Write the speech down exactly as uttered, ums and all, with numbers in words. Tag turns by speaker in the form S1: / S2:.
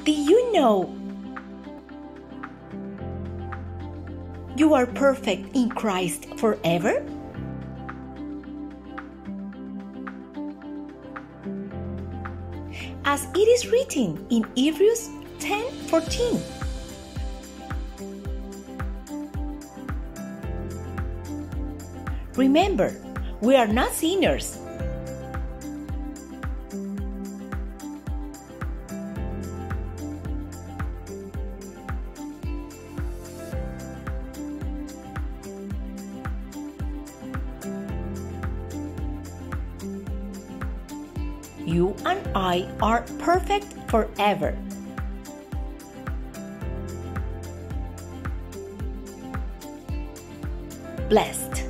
S1: Did you know you are perfect in Christ forever? As it is written in Hebrews ten fourteen. Remember, we are not sinners. You and I are perfect forever. Blessed.